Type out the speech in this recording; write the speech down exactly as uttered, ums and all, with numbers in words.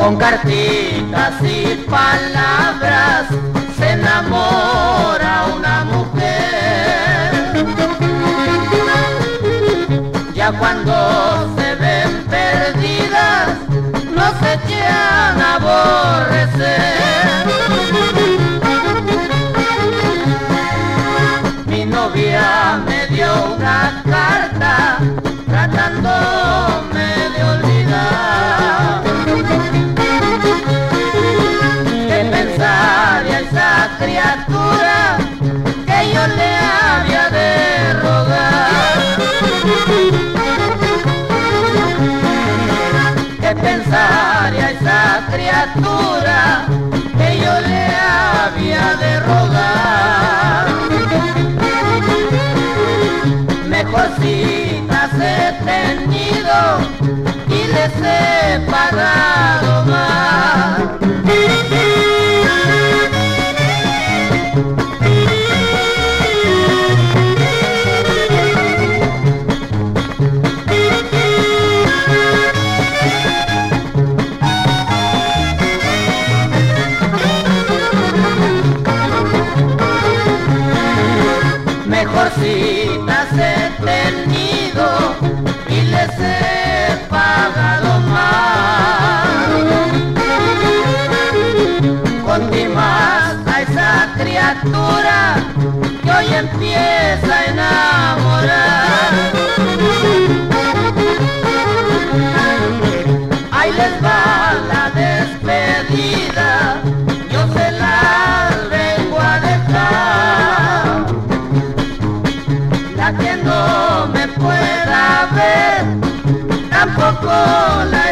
Con cartitas y palabras se enamora una mujer. Ya cuando se ven perdidas no se echan a aborrecer. Mi novia me dio una carta tratándome de olvidar. ¿Qué pensaría esa criatura que yo le había de rogar? ¿Qué pensaría esa criatura que yo le había de rogar? Mejor citas he tenido y les he pagado más. Mejor citas he tenido y les he pagado más. Contimas a esa criatura que hoy empieza a enamorar. Ahí les va la despedida, yo se la vengo a dejar. La que no me pueda ver, tampoco la